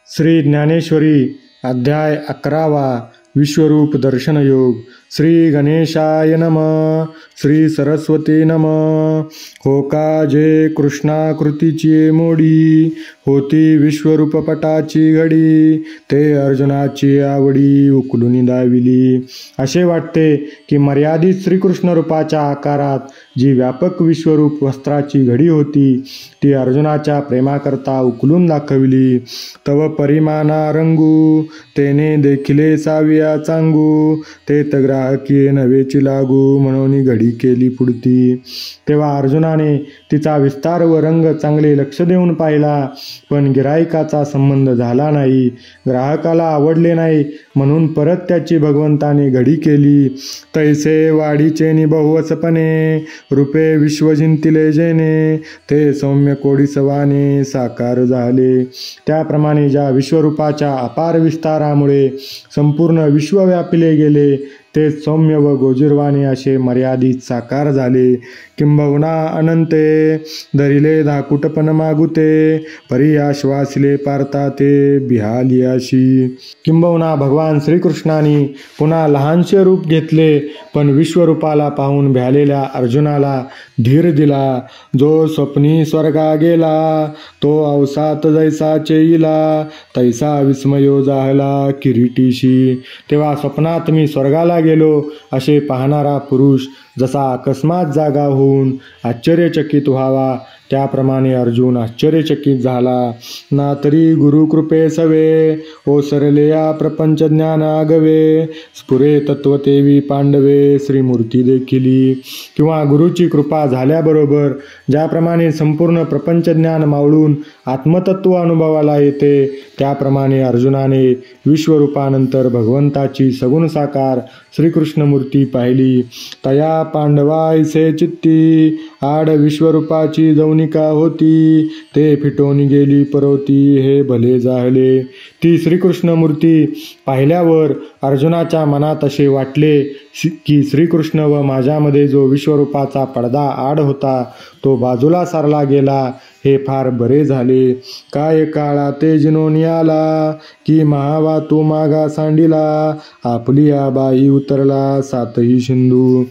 श्री ज्ञानेश्वरी अध्याय 11वा विश्वरूप दर्शन योग. श्री गणेशाय नमः. श्री सरस्वती नमः. होका जे कृष्णाकृतीची मोडी, होती विश्वरूप पटाची घडी, ते अर्जुनाची आवडी उकलून दाविली. असे वाटते की मर्यादित श्रीकृष्ण रूपाच्या आकारात जी व्यापक विश्वरूप वस्त्राची घडी होती ती अर्जुनाच्या प्रेमाकरता उकलून दाखविली. तव परिमाना रंगू, तेने देखिले साविया चांगू, ते ग्राहकी नवेची लागू, म्हणून घडी केली पुढती. तेव्हा अर्जुनाने तिचा विस्तार व रंग चांगले लक्ष देऊन पाहिला, पण गिराईकाचा संबंध झाला नाही. ग्राहकाला आवडले नाही, म्हणून परत त्याची भगवंताने घडी केली. तैसे वाढीचे बहुवसपणे, रूपे विश्वजिंतिले जेने, ते सौम्य कोडीसवाने साकार झाले. त्याप्रमाणे ज्या विश्वरूपाच्या अपार विस्तारामुळे संपूर्ण विश्व व्यापिले गेले, ते सौम्य व गोजीरवाणे असे मर्यादित साकार झाले. किंबहुना अनंते, धरिले धाकुटपण मागुते, परी आश्वासिले पारता ते बिहालियाशी. किंबहुना भगवान श्रीकृष्णाने पुन्हा लहानशे रूप घेतले, पण विश्वरूपाला पाहून भ्यालेल्या अर्जुनाला धीर दिला. जो स्वप्नी स्वर्गा गेला, तो अवसात जैसा चेईला, तैसा विस्मयो जाहला किरीटीशी. तेव्हा स्वप्नात मी स्वर्गाला गेलो असे पाहणारा पुरुष जसा अकस्मात जागा होऊन आश्चर्यचकित व्हावा, त्याप्रमाणे अर्जुन आश्चर्यचकित झाला. ना तरी गुरुकृपे सवे, ओसरले या प्रपंच ज्ञान आगवे, स्फुरे तत्व तेवी पांडवे श्रीमूर्ती देखिली. किंवा गुरुची कृपा झाल्याबरोबर ज्याप्रमाणे संपूर्ण प्रपंच ज्ञान मावळून आत्मतत्व अनुभवाला येते, त्याप्रमाणे अर्जुनाने विश्वरूपानंतर भगवंताची सगुण साकार श्रीकृष्णमूर्ती पाहिली. तया पांडवायसे चित्ती, आड विश्वरूपाची जौनिका होती, ते फिटोनी गेली परवती, हे भले जाहले. ती श्रीकृष्णमूर्ती पाहिल्यावर अर्जुनाच्या मनात असे वाटले की श्रीकृष्ण व माझ्यामध्ये जो विश्वरूपाचा पडदा आड होता तो बाजूला सारला गेला, हे फार बरे झाले. काय काळा ते जिनोनी आला, की महावा तो मागा सांडिला, आपली बाई उतरला सातही सिंधू.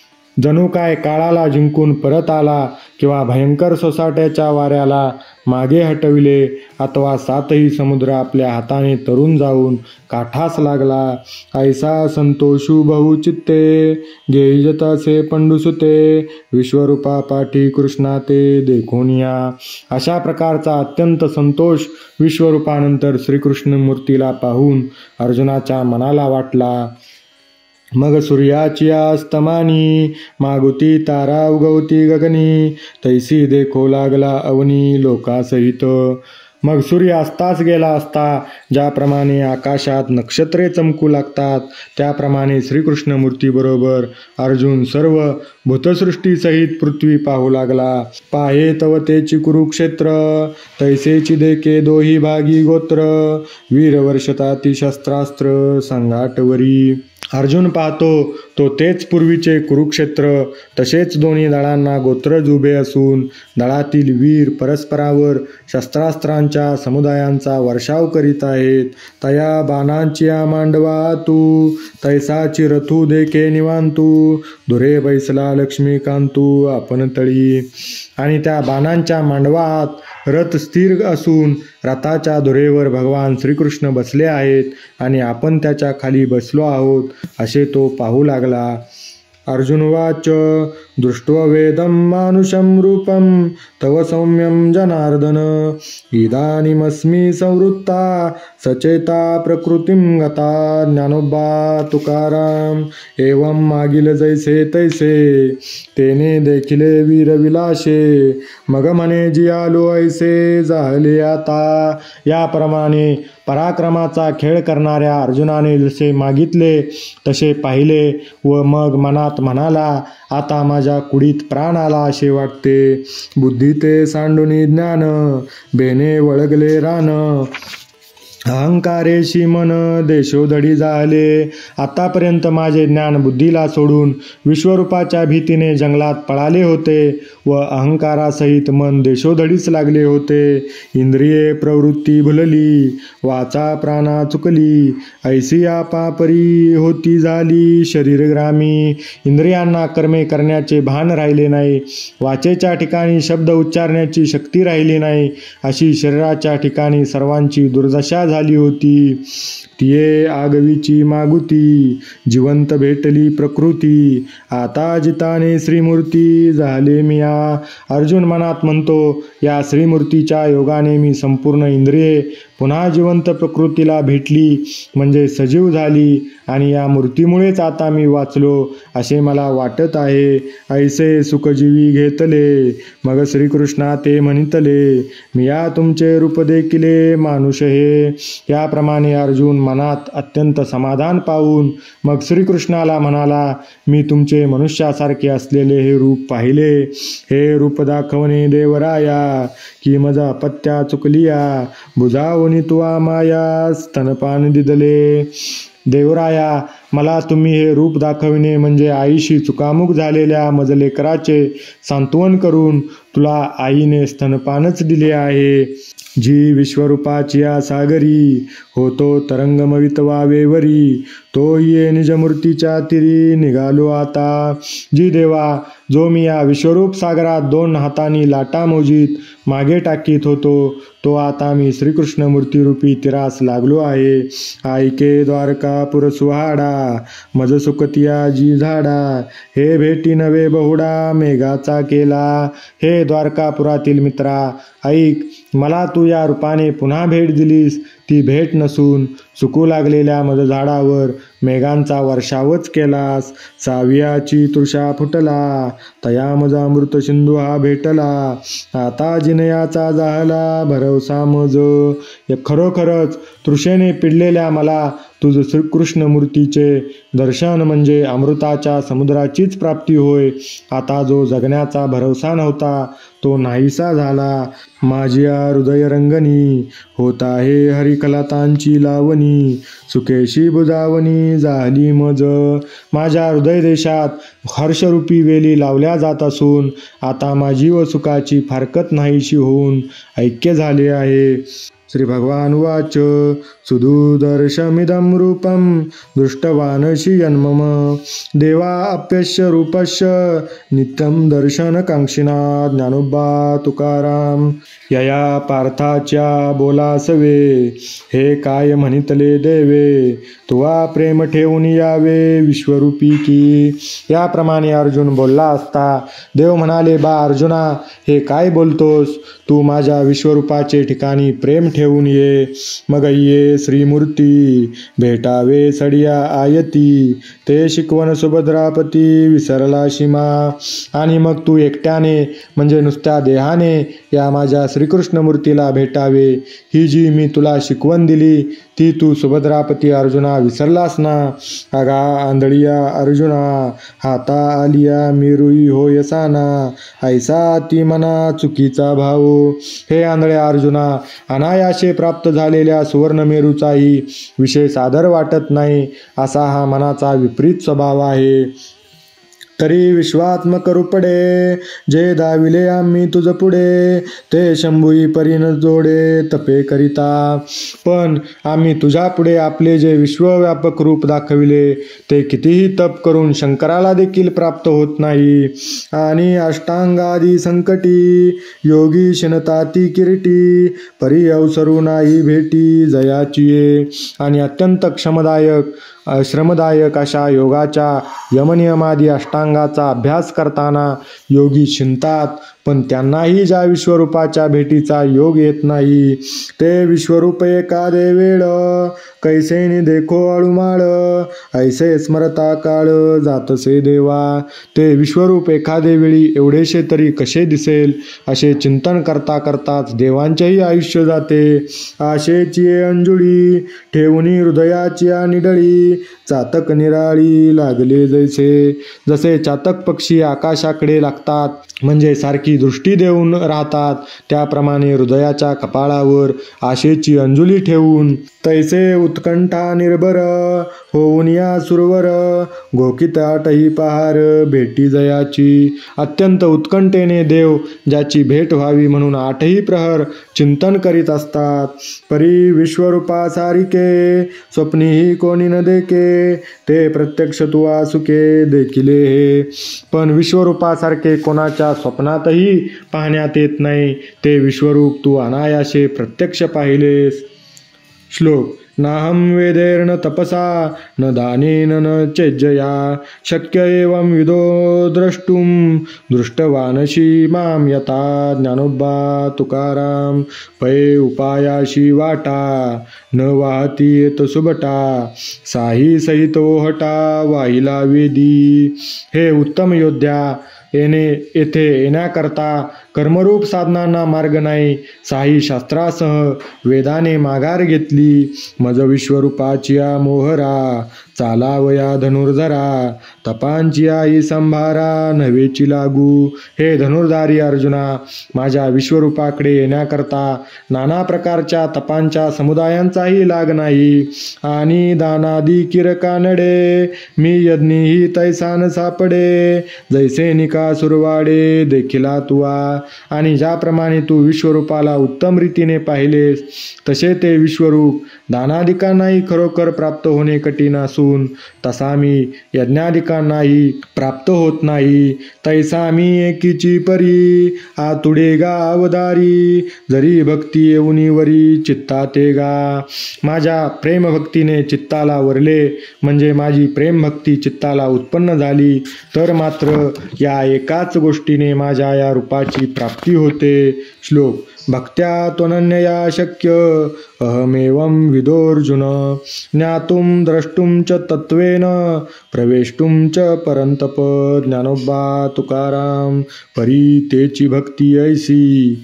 जणू काय काळाला जिंकून परत आला, किंवा भयंकर सोसाट्याच्या वाऱ्याला मागे हटविले, अथवा सातही समुद्र आपल्या हाताने तरून जाऊन काठास लागला. ऐसा संतोषू बहुचित्ते, घेईजतासे पंडुसुते, विश्वरूपा पाठी कृष्णा ते देखोनिया. अशा प्रकारचा अत्यंत संतोष विश्वरूपानंतर श्रीकृष्ण मूर्तीला पाहून अर्जुनाच्या मनाला वाटला. मग सूर्याची अस्तमानी, मागुती तारा उगवती गगनी, तैसी देखो लागला अवनी लोकासहित. मग सूर्य अस्तास गेला असता ज्याप्रमाणे आकाशात नक्षत्रे चमकू लागतात, त्याप्रमाणे श्रीकृष्णमूर्तीबरोबर अर्जुन सर्व भूतसृष्टीसहित पृथ्वी पाहू लागला. पाहे तव तेची कुरुक्षेत्र, तैसेची देखे दोही भागी गोत्र, वीरवर्षताती शस्त्रास्त्र संघाटवरी. अर्जुन पाहतो तो तेच पूर्वीचे कुरुक्षेत्र, तसेच दोन्ही दळांना गोत्रज उभे असून दळातील वीर परस्परावर शस्त्रास्त्रांच्या समुदायांचा वर्षाव करीत आहेत. तया बाणांची मांडवा तू, तैसाची रथू देखे निवांतू, दुरे बैसला लक्ष्मीकांतू आपण तळी. आणि त्या बाणांच्या मांडवात रथ स्थिर असून रथाच्या धुरेवर भगवान श्रीकृष्ण बसले आहेत आणि आपण त्याच्या खाली बसलो आहोत, असे तो पाहू लागला. अर्जुन वाच, दृष्ट्वेदं मानुषं रूपं तव सौम्यं जनार्दन, इदानीमस्मि संवृत्ता सचेता प्रकृतिं गता, ज्ञानोबा तुकाराम एवं मागील जैसे तैसे, तेने देखिले वीरविलासे, मग म्हणे जियालो ऐसे जाहले आता. याप्रमाणे पराक्रमाचा खेळ करणाऱ्या अर्जुनाने जसे मागितले तसे पाहिले व मग मनात म्हणाला, आता माझ्या कुडीत प्राण आला असे वाटते. बुद्धी ते सांडूनी ज्ञान, बेने वळगले रान, अहंकारेशी मन देशोधडी झाले. आतापर्यंत माझे ज्ञान बुद्धीला सोडून विश्वरूपाच्या भीतीने जंगलात पळाले होते व अहंकारासहित मन देशोधडीच लागले होते. इंद्रिये प्रवृत्ती भुलली, वाचा प्राणा चुकली, ऐसी आपापरी होती झाली शरीरग्रामी. इंद्रियांना कर्मे करण्याचे भान राहिले नाही, वाचेच्या ठिकाणी शब्द उच्चारण्याची शक्ती राहिली नाही, अशी शरीराच्या ठिकाणी सर्वांची दुर्दशा झाली होती. तिये आगवीची मागुती, जिवंत भेटली प्रकृती, आता जिताने श्रीमूर्ती झाले मिया. अर्जुन मनात म्हणतो, या श्रीमूर्तीच्या योगाने मी संपूर्ण इंद्रिये पुन्हा जिवंत प्रकृतीला भेटली, म्हणजे सजीव झाली, आणि या मूर्तीमुळेच आता मी वाचलो असे मला वाटत आहे. ऐसे सुखजीवी घेतले, मग श्रीकृष्णा ते म्हणितले, मिया तुमचे रूप देखिले मानुष हे. याप्रमाणे अर्जुन मनात अत्यंत समाधान पाहून मग श्रीकृष्णाला म्हणाला, मी तुमचे मनुष्यासारखे असलेले हे रूप पाहिले. हे रूप दाखवणे देवराया, की मजा पत्त्या चुकलिया, बुजावणी तुवा माया स्तनपान दिदले. देवराया, मला तुम्ही हे रूप दाखविणे म्हणजे आईशी चुकामुक झालेल्या मजलेकराचे सांत्वन करून तुला आईने स्तनपानच दिले आहे. जी विश्वरूपाची या सागरी, होतो तरंगमवितवा वेवरी, तो ये निजमूर्तीच्या तिरी निघालो आता. जी देवा, जो मी या विश्वरूप सागरात 2 हातांनी लाटा मोजीत मागे टाकीत होतो, तो आता मी श्रीकृष्ण मूर्तीरूपी तिरास लागलो आहे. ऐके द्वारकापुर सुहाडा, मज सुकतिया जी झाडा, हे भेटी नवे बहुडा मेघाचा केला. हे द्वारकापुरातील मित्रा, ऐक, मला तू या रूपाने पुन्हा भेट दिलीस, ती भेट नसून सुकू लागलेल्या मज झाडावर मेघांचा वर्षावच केलास. सावियाची तृषा फुटला, तया मजा अमृत सिंधू हा भेटला, आता जिनयाचा झाला भरवसा मज. खरोखरच तृषेने पिडलेल्या मला तुझ श्रीकृष्ण मूर्तीचे दर्शन म्हणजे अमृताच्या समुद्राचीच प्राप्ती होय. आता जो जगण्याचा भरवसा नव्हता तो नाहीसा झाला. माझ्या हृदय रंगणी होत आहे हरिकलातांची लावणी, सुकेशी बुजावणी झाली मज. माझ्या हृदय देशात हर्षरूपी वेली लावल्या जात असून आता माझी व सुखाची फारकत नाहीशी होऊन ऐक्य झाले आहे. श्री भगवान वाच, सुदूदर्शमिदं रूपं दृष्टवानशी यन्मम, देवा अप्यस्य रूपस्य नित्यं दर्शनकांक्षिणा. ज्ञानोबा तुकाराम. यया पार्थाच्या बोलासवे, हे काय म्हणितले देवे, तुवा प्रेम ठेवून यावे विश्वरूपी की. याप्रमाणे अर्जुन बोलला असता देव म्हणाले, बा अर्जुना, हे काय बोलतोस, तू माझ्या विश्वरूपाचे ठिकाणी प्रेम ठेवून ये. मग ये श्रीमूर्ती भेटावे सडिया आयती, ते शिकवण सुभद्रापती विसरला सीमा. आणि मग तू एकट्याने म्हणजे नुसत्या देहाने या माझ्या श्रीकृष्ण मूर्तीला भेटावे. ही जी मी तुला शिकवण दिली ती तू सुभद्रापती अर्जुना विसरलास ना. अगा आंधळिया अर्जुना, हाता आलिया मिरुई होयसाना, ऐसा ती मना चुकीचा भाव. हे आंधळ्या अर्जुना, अनायासे प्राप्त झालेल्या सुवर्णमेरूचाही विषय सादर वाटत नाही असा हा मनाचा विपरीत स्वभाव आहे. तरी विश्वात्मक रूपडे, जे दाविले आम्ही तुझ पुढे, ते शंभुई परीन जोडे तपे करिता. पण आम्ही तुझ्या पुढे आपले जे विश्वव्यापक रूप दाखविले ते कितीही तप करून शंकराला देखील प्राप्त होत नाही. आणि अष्टांगादी संकटी, योगी शिनताती किरीटी, परी अवसरू नाही भेटी जयाची ये. आणि अत्यंत श्रमदायक अशा योगाच्या यमनियमादी अष्टांगाचा अभ्यास करताना योगी शिंतात, पण त्यांनाही ज्या विश्वरूपाच्या भेटीचा योग येत नाही. ते विश्वरूप एखादे वेळ, कैसेनी देखो अळुमाळ, ऐसे स्मरता काळ जातसे देवा. ते विश्वरूप एखादे वेळी एवढेशे तरी कसे दिसेल असे चिंतन करता करताच देवांचेही आयुष्य जाते. आशेची अंजुळी ठेवून हृदयाची निडळी, चातक निराळी लागले जैसे. जसे चातक पक्षी आकाशाकडे लागतात म्हणजे सारखी दृष्टी देऊन राहतात, त्याप्रमाणे हृदयाच्या कपाळावर आशेची अंजुली ठेवून तैसे उत्कंठा निर्भर होऊन या सुरवर गोकित आटही पहार भेटी जयाची. अत्यंत उत्कंठेने देव ज्याची भेट व्हावी म्हणून आठही प्रहर चिंतन करीत असतात. परी विश्वरूपा सारिके स्वप्नीही कोणी न देके, ते प्रत्यक्ष तू आसुके देखिले हे. पण विश्वरूपासारखे कोणाच्या स्वप्नातही पाहण्यात येत नाही, ते विश्वरूप तू अनायासे प्रत्यक्ष पाहिलेस. श्लोक. नाहं वेदैर्न तपसा न दानेन न चेज्जया शक्य एवं विदो द्रष्टुं दृष्टवानशी मां यथा ज्ञानोबा तुकाराम. पै उपायाशी वाटा न वाहती येत सुबटा, साही सहित ओहटा वाहिला वेदी. हे उत्तम योद्ध्या, येथे येण्याकरता कर्मरूप साधनांना मार्ग नाही. साही शास्त्रासह वेदाने माघार घेतली. मज विश्वरूपाचिया मोहरा चालावया धनुर्धरा, तपांची आई संभारा नव्हेची लागू. हे धनुर्धारी अर्जुना, माझ्या विश्वरूपाकडे येण्याकरता नाना प्रकारच्या तपांच्या समुदायांचाही लाग नाही. आणि दानादी किरका नडे, मी यज्ञही तैसान सापडे. जैसे निका सुरवाडे देखिला तुआ. आणि ज्याप्रमाणे तू विश्वरूपाला उत्तम रीतीने पाहिलेस, तसे ते विश्वरूप दानादिकांनाही खरोखर प्राप्त होणे कठीण असून तसा मी यज्ञादिकांनाही प्राप्त होत नाही. तैसा मी एकीची परी आतुडे गा अवदारी, जरी भक्ती येऊनी वरी चित्ता ते गा. माझ्या प्रेमभक्तीने चित्ताला वरले, म्हणजे माझी प्रेमभक्ती चित्ताला उत्पन्न झाली, तर मात्र या एकाच गोष्टीने माझ्या या रूपाची प्राप्ती होते. श्लोक. भक्त्या त्वनन्यया शक्य अहमेवं विदोर्जुन, ज्ञातुं द्रष्टुं च तत्त्वेन प्रवेष्टुं च परंतप. ज्ञानोबा तुकाराम. परी तेची भक्ती ऐसी,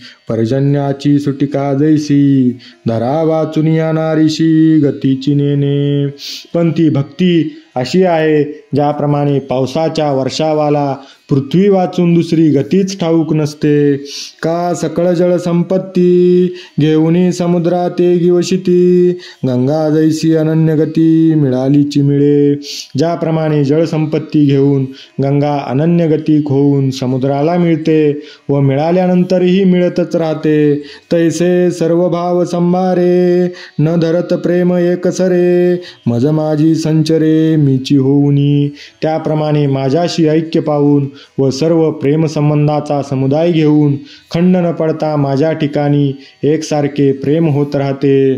पर्जन्याची सुटिका जैसी, धरा वाचून या नारीशी गतीची नेने. पण ती भक्ती अशी आहे, ज्याप्रमाणे पावसाच्या वर्षावाला पृथ्वी वाचून दुसरी गतीच ठाऊक नसते. का सकळ जळ संपत्ती घेऊनी समुद्रा ते गिवशिती, गंगा जैसी अनन्य गती मिळालीची मिळे. ज्याप्रमाणे जळसंपत्ती घेऊन गंगा अनन्य गती होऊन समुद्राला मिळते व मिळाल्यानंतरही मिळतच राहते, तैसे सर्व भाव संभारे न धरत प्रेम एकसरे, मज माझी संचरे मीची होऊनी. त्याप्रमाणे माझ्याशी ऐक्य पाहून व सर्व प्रेमसंबंधाचा समुदाय घेऊन खंड न पडता माझ्या ठिकाणी एकसारखे प्रेम होत राहते.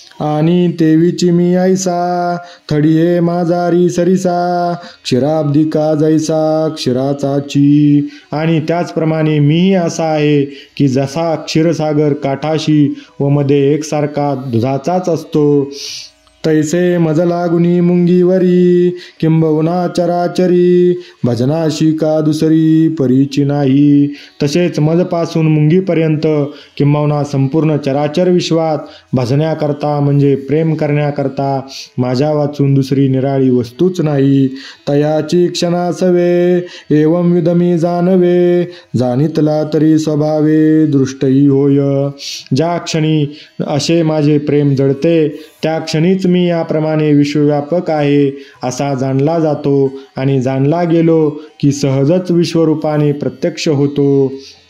आणि तेवीची मी ऐसा, थडिये माझारी सरिसा, क्षीराब्दिका जैसा क्षीराचाची. आणि त्याचप्रमाणे मीही असा आहे की जसा क्षीरसागर काठाशी व मध्ये एकसारखा दुधाचाच असतो, तैसे मज लागुनी मुंगीवरी किंबहुना चराचरी, भजनाशी का दुसरी परीची नाही. तसेच मजपासून मुंगीपर्यंत किंबहुना संपूर्ण चराचर विश्वात भजण्याकरता म्हणजे प्रेम करण्याकरता माझ्या वाचून दुसरी निराळी वस्तूच नाही. तयाची क्षणासवे एवं विधमी जानवे, जाणितला तरी स्वभावे दृष्टही होय. ज्या क्षणी असे माझे प्रेम जळते, त्या क्षणीच मी याप्रमाणे विश्वव्यापक आहे असा जाणला जातो, आणि जाणला गेलो की सहजच विश्वरूपाने प्रत्यक्ष होतो.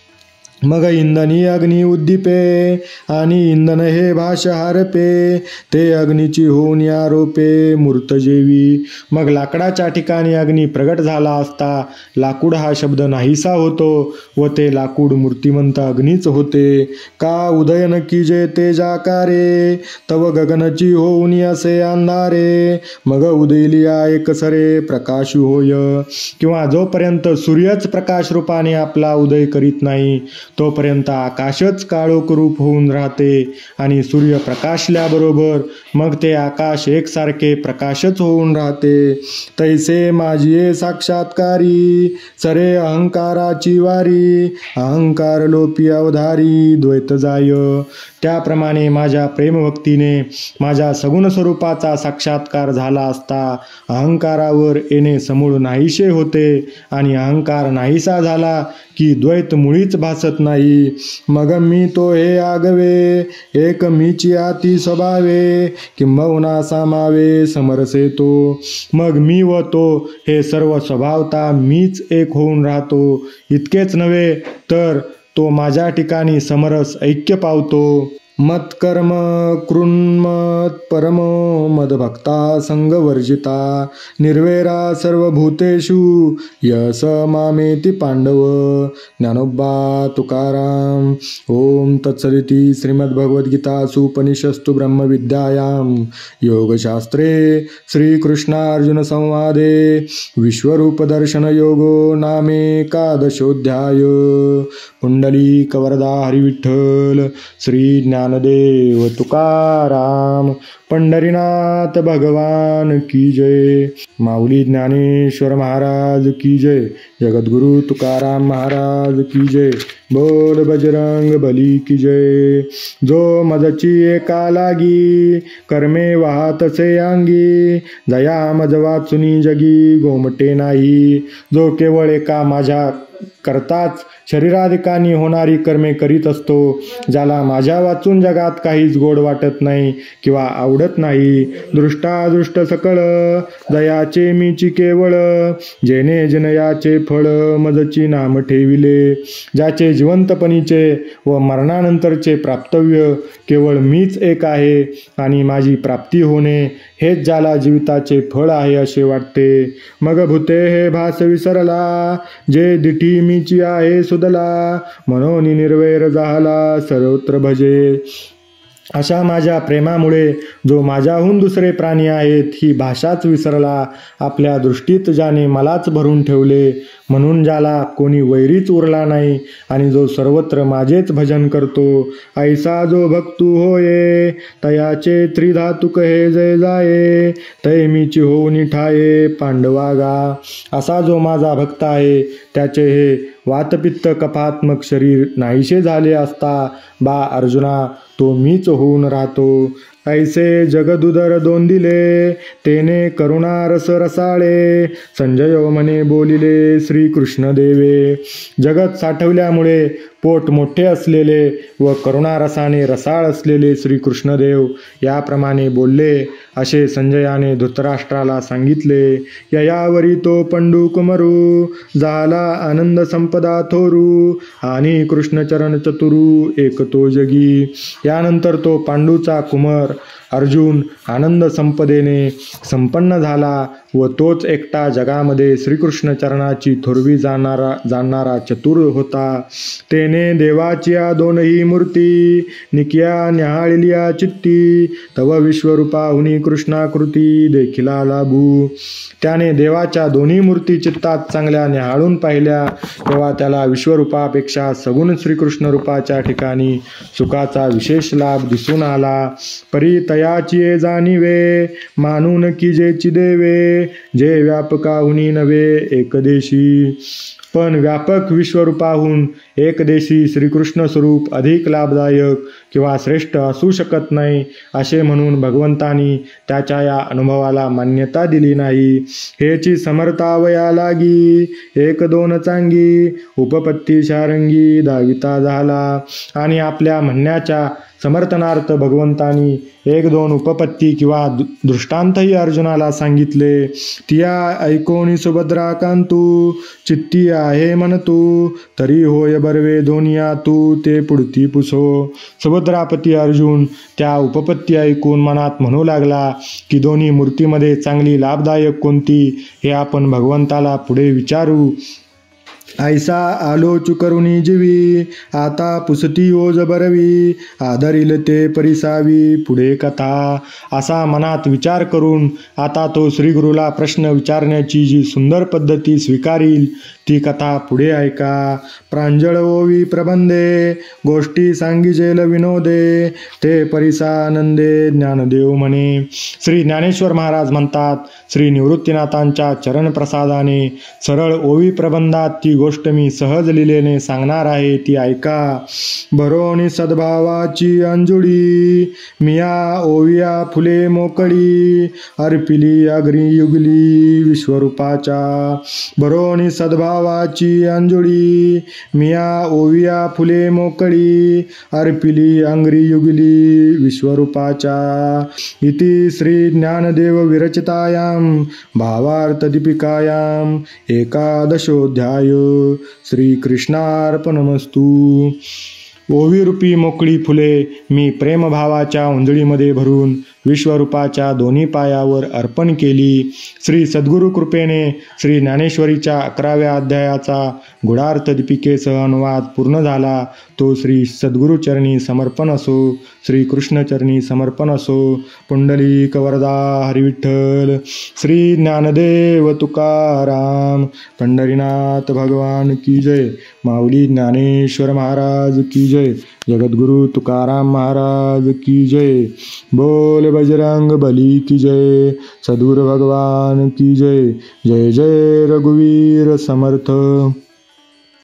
मग इंधनी अग्नी उद्दीपे, आणि इंधन हे भाष हारपे, ते अग्नीची होऊन या रोपे मूर्त जेवी. मग लाकडाच्या ठिकाणी अग्नी प्रगट झाला असता लाकूड हा शब्द नाहीसा होतो व ते लाकूड मूर्तिमंत अग्नीच होते. का उदयन की जे तेजाकारे, तव गगनची होऊन असे अंधारे, मग उदयलिया एकसरे प्रकाश होय. किंवा जोपर्यंत सूर्यच प्रकाश रूपाने आपला उदय करीत नाही, तोपर्यंत आकाशच काळोख रूप होऊन राहते आणि सूर्य प्रकाशल्याबरोबर मग ते आकाश एकसारखे प्रकाशच होऊन राहते. तैसे माझी साक्षात्कारी सरे अहंकाराची वारी, अहंकार लोपी अवधारी द्वैत जाय. त्याप्रमाणे माझ्या प्रेमभक्तीने माझ्या सगुण स्वरूपाचा साक्षात्कार झाला असता अहंकारावर येणे समूळ नाहीसे होते आणि अहंकार नाहीसा झाला की द्वैत मुळीच भासत नाही. मग मी तो हे आगवे एक मीची आती स्वभावे, किंबहुना सामावे समरसे तो. मग मी व तो हे सर्व स्वभावता मीच एक होऊन राहतो. इतकेच नव्हे तर तो माझ्या ठिकाणी समरस ऐक्य पावतो. मत्कर्म कृन्मत परम मदभक्ता संगवर्जिता, निर्वेरा सर्वभूतेषु यस मामेति पांडव. ज्ञानोबा तुकाराम. ओम तत्सदिति. श्रीमद्भगवद्गीतासु उपनिषत्सु ब्रह्मविद्यायां योगशास्त्रे श्रीकृष्णार्जुन संवादे विश्वरूपदर्शनयोगो नामेकादशोऽध्याय. पुंडलीकवरदा हरिविठ्ठल. श्री ज्ञानदेव तुकाराम. पंढरीनाथ भगवान की जय. माऊली ज्ञानेश्वर महाराज की जय. जगद्गुरु तुकाराम महाराज की जय. बोल बजरंग बली की जय. जो मजची एका लागी कर्मे वाहतसे अंगी, जया मज वाचुनी जगी गोमटे नाही. जो केवळ एका माझ्या करताच शरीराधिकांनी होणारी कर्मे करीत असतो, ज्याला माझ्या वाचून जगात काहीच गोड वाटत नाही किंवा आवडत नाही. दृष्टादृष्ट सकळ दयाचे मीची केवळ, जेने जनयाचे फळ मजची नाम ठेविले. ज्याचे जिवंतपणीचे व मरणानंतरचे प्राप्तव्य केवळ मीच एक आहे आणि माझी प्राप्ती होणे हेच ज्याला जीविताचे फळ आहे असे वाटते. मग भूते हे भास विसरला, जे दिठी मीची आहे सुदला, म्हणून निर्वैर झाला सर्वत्र भजे. अशा माझ्या प्रेमामुळे जो माझ्याहून दुसरे प्राणी आहेत ही भाषाच विसरला. आपल्या दृष्टीत ज्याने मलाच भरून ठेवले, म्हणून ज्याला कोणी वैरीच उरला नाही आणि जो सर्वत्र माझेच भजन करतो. ऐसा जो भक्तू होये, तयाचे त्रिधातुक हे जय जाये, तै मीची होऊन ठाये पांडवागा. असा जो माझा भक्त आहे त्याचे हे वातपित्त कफात्मक शरीर नाहीसे झाले असता बा अर्जुना तो मीच होऊन राहतो. ऐसे जगदुदर दोंदिले, तेने करुणा रस रसाळे, संजय म्हणे बोलिले श्रीकृष्ण देवे. जगत साठवल्यामुळे पोट मोठे असलेले व करुणारसाने रसाळ असलेले श्रीकृष्णदेव याप्रमाणे बोलले असे संजयाने धृतराष्ट्राला सांगितले. ययावरी तो पंडू कुमरू, झाला आनंद संपदा थोरू, आणि कृष्णचरण चतुरू एक तो जगी. यानंतर तो पांडूचा कुमार अर्जुन आनंद संपदेने संपन्न झाला व तोच एकटा जगामध्ये श्रीकृष्ण चरणाची थोरवी जाणणारा चतुर होता. तेने देवाच्या दोनही मूर्ती निकिया न्याहाळिल्या चित्ती, तव विश्वरूपाहुनी कृष्णाकृती देखिला लाभू. त्याने देवाच्या दोन्ही मूर्ती चित्तात चांगल्या न्याहाळून पाहिल्या तेव्हा त्याला विश्वरूपापेक्षा सगुण श्रीकृष्ण रूपाच्या ठिकाणी सुखाचा विशेष लाभ दिसून आला. परी तयाची जाणीवे, मानून की जेची देवे, जे व्यापकाहुनी नव्हे एकदेशी. पण व्यापक विश्वरूपाहून एकदेशी श्रीकृष्ण स्वरूप अधिक लाभदायक किंवा श्रेष्ठ असू शकत नाही असे म्हणून भगवंतानी त्याच्या या अनुभवाला मान्यता दिली नाही. हेची समर्थावया लागी, एक दोन चांगी, उपपत्ती शारंगी दाविता झाला. आणि आपल्या म्हणण्याच्या समर्थनार्थ भगवंतानी एक दोन उपपत्ती किंवा दृष्टांतही अर्जुनाला सांगितले. तिया ऐकोनी सुभद्रा कांतू, चित्ती आहे म्हणतू, तरी होय बरवे दोनिया तू ते पुढती पुसो. सुभद्रापती अर्जुन त्या उपपत्ती ऐकून मनात म्हणू लागला की दोन्ही मूर्तीमध्ये चांगली लाभदायक कोणती हे आपण भगवंताला पुढे विचारू. ऐसा आलोचु करुणी जीवी आता पुसती ओज बरवी आदरिल ते परिसावी पुढे कथा. असा मनात विचार करून आता तो श्रीगुरूला प्रश्न विचारण्याची जी सुंदर पद्धती स्वीकारील ती कथा पुढे ऐका. प्रांजळ ओवी प्रबंधे गोष्टी सांगिजेल विनोदे ते परिसानंदे ज्ञानदेव म्हणे. श्री ज्ञानेश्वर महाराज म्हणतात, श्री निवृत्तीनाथांच्या चरणप्रसादाने सरळ ओवी प्रबंधात ती गोष्ट मी सहज लिहिलेने सांगणार आहे, ती ऐका. भरोणी सद्भावाची अंजुळी मिया ओविया फुले मोकळी अर्पिली अग्री युगली विश्वरूपाच्या. भरोणी सद्भावाची अंजुळी मिया ओविया फुले मोकळी अर्पिली अंग्री युगली विश्वरूपाच्या. इति श्री ज्ञानदेव विरचितायां भावार्थ दीपिकायां एकादशोऽध्याय. श्रीकृष्णार्पणमस्तु. ओवीरूपी मोकळी फुले मी प्रेमभावाच्या उंजळीमध्ये भरून विश्वरूपाच्या दोन्ही पायावर अर्पण केली. श्री सद्गुरु कृपेने श्री ज्ञानेश्वरीच्या 11व्या अध्यायाचा गुढार्थ दीपिकेसह अनुवाद पूर्ण झाला. तो श्री सद्गुरुचरणी समर्पण असो. श्री कृष्णचरणी समर्पण असो. पुंडलिक वरदा हरिविठ्ठल. श्री ज्ञानदेव तुकाराम पंढरीनाथ भगवान की जय. माऊली ज्ञानेश्वर महाराज की जय. जगद्गुरु तुकाराम महाराज की जय. बोल बजरंग बली की जय. सद्गुरु भगवान की जय. जय जय रघुवीर समर्थ.